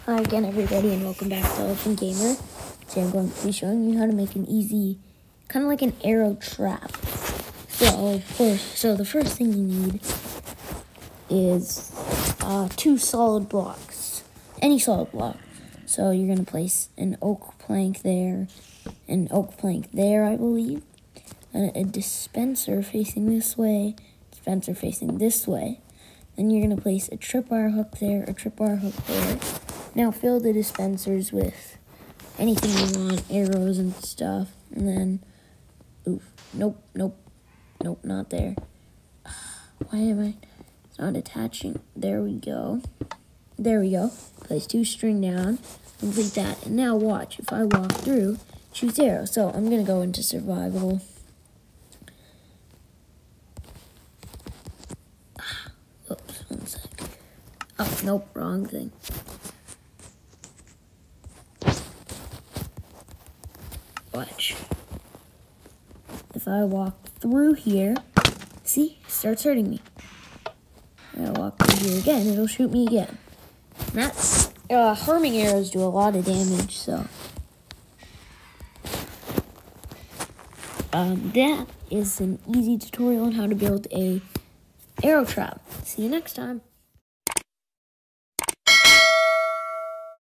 Hi again, everybody, and welcome back to Elephant Gamer. Today I'm going to be showing you how to make an easy, kind of like an arrow trap. So the first thing you need is 2 solid blocks, any solid block. So you're going to place an oak plank there, I believe, and a dispenser facing this way, dispenser facing this way. Then you're going to place a tripwire hook there, a tripwire hook there. Now fill the dispensers with anything you want, arrows and stuff. And then, nope, not there. Why am I, it's not attaching. There we go. Place 2 string down, complete that. And now watch, if I walk through, choose arrow. So I'm going to go into survival. Oops, 1 sec. Oh, nope, wrong thing. Watch. If I walk through here, see, it starts hurting me. I walk through here again, it'll shoot me again. And that's, harming arrows do a lot of damage, so. That is an easy tutorial on how to build a arrow trap. See you next time.